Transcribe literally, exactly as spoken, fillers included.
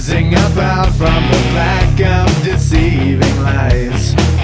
rising up out from the black of deceiving lies.